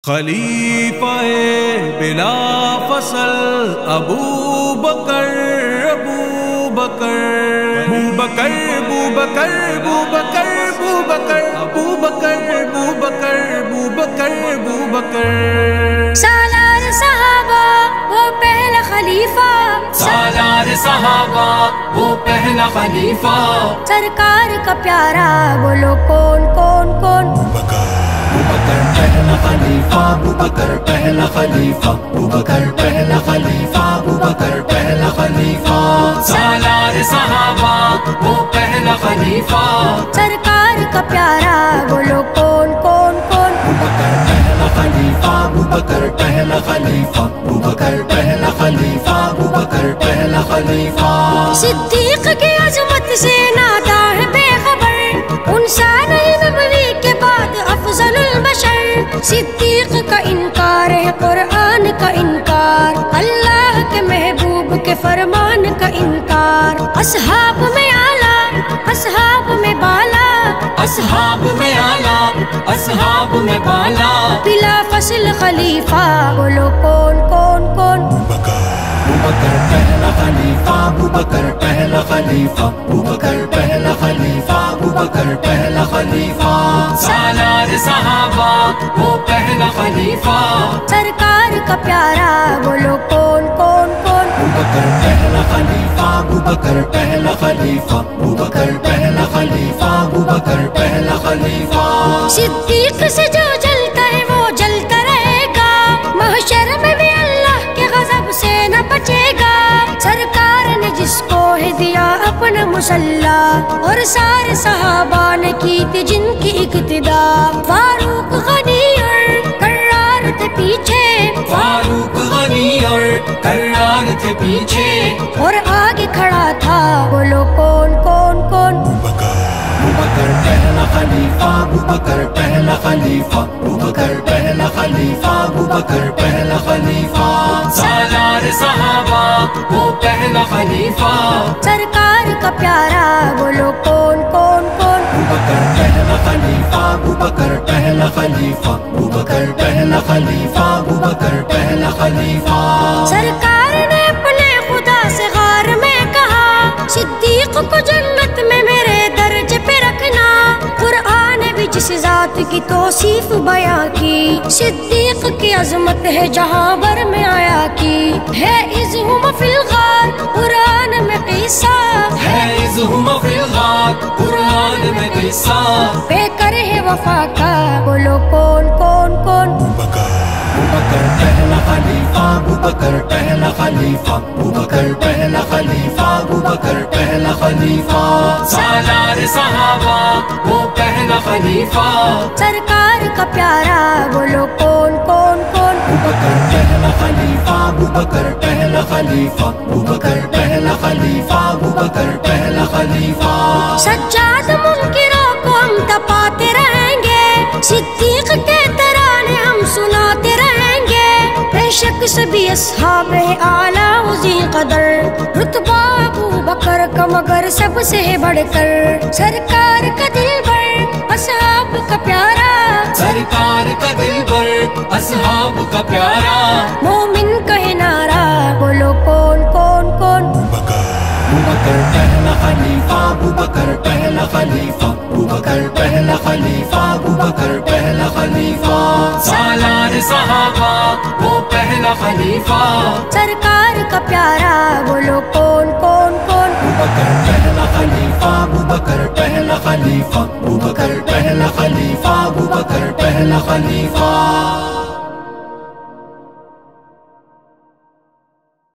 خلیفہ بلا فصل ابو بکر ابو بکر ابو بکر ابو بکر ابو بکر ابو بکر ابو بکر ابو بکر ابو بکر ابو بکر سالار صحابہ وہ پہلا خلیفہ، سالار صحابہ وہ پہلا خلیفہ، سرکار کا پیارا بولو کون کون کون؟ ابو بکر پہلا خلیفہ، ابو بکر پہلا خلیفہ، ابو بکر پہلا خلیفہ، ابو بکر پہلا خلیفہ، سالار صحابہ وہ پہلا خلیفہ، سرکار کا پیارا بولو کون کون کون؟ ابو بکر پہلا خلیفہ، ابو بکر پہلا خلیفہ، ابو بکر پہلا خلیفہ، ابو بکر پہلا خلیفہ، صدیق کی عظمت سے نادا ہے بے خبر، انسان نبوی کے بعد افضل البشر، صدیق کا انکار ہے قرآن کا انکار، اللہ کے محبوب کے فرمان کا انکار، اصحاب میں اعلیٰ اصحاب میں بالا، اصحاب میں اعلیٰ اصحاب میں بالا، بلا فصل خلیفہ بولو کون کون کون؟ ابو بکر پہلا خلیفہ، ابو بکر پہلا خلیفہ، ابو بکر پہلا خلیفہ، ابو بکر پہلا خلیفہ، سالار صحابہ وہ پہلا خلیفہ، سرکار کا پیارا بولو کون کون کون؟ ابو بکر پہلا خلیفہ، ابو بکر پہلا خلیفہ، ابو بکر پہلا خلیفہ، ابو بکر پہلا خلیفہ، صدیق سے جو جلتا ہے وہ جلتا رہے گا، محشر میں بھی اللہ کے غضب سے نہ بچے گا، سرکار نے جس کو ہے دیا اپنا مسلح، اور سارے صحابہ نے کی تھی جن کی اقتدا، فاروق غنی اور کرار تھے پیچھے، فاروق غنی اور کرار تھے پیچھے، اور آگے کھڑا تھا بولو کون کون کون؟ ابو بکر پہلا خلیفہ، ابو بکر پہلا خلیفہ، ابو بکر پہلا خلیفہ، ابو بکر پہلا خلیفہ، سالار صحابہ وہ پہلا خلیفہ، سرکار کا پیارا بولو کون کون کون؟ ابو بکر پہلا خلیفہ، ابو بکر پہلا خلیفہ، ابو بکر پہلا خلیفہ، ابو بکر پہلا خلیفہ، سرکار نے اپنے خدا سے غار میں کہا، صدیق کو جنت میں میرے درجے پہ رکھنا، قرآن بھی جس ذات کی توصیف بیاں کی، صدیق کی عظمت ہے جہاں بھر میں آیا کی، ہے اذہم فی الغار قرآن میں قصہ، ہے اذہم فی الغار قرآن میں قصہ، بے کر ہے وفا کا بولو کون کون کون؟ ابو بکر پہلا خلیفہ، ابو بکر پہلا خلیفہ، ابو بکر پہلا خلیفہ، ابو بکر پہلا خلیفہ، سالار صحابہ وہ پہلا خلیفہ، سرکار کا پیارا بولو کون کون کون؟ ابو بکر پہلا خلیفہ، ابو بکر پہلا خلیفہ، ابو بکر پہلا خلیفہ، ابو بکر پہلا خلیفہ، سجاد منکروں کو ہم تپاتے رہیں گے، صدیق کے ترانے ہم سناتے رہیں گے، بے شک سبھی اصحاب اعلیٰ و ذی قدر، رتبہ ابو بکر کا مگر سب سے بڑھ کر، سرکار کا دل بر اصحاب کا پیارا، سرکار کا دل بر اصحاب کا پیارا، مومن کہے نعرہ بولو کون کون کون؟ ابو بکر پہلا خلیفہ، ابو بکر پہلا خلیفہ، ابو بکر پہلا خلیفہ، ابو بکر پہلا خلیفہ، سالار صحابہ وہ پہلا خلیفہ، سرکار کا پیارا بولو کون کون کون؟ ابو بکر پہلا خلیفہ، ابو بکر پہلا خلیفہ، ابو بکر پہلا خلیفہ، ابو بکر پہلا خلیفہ۔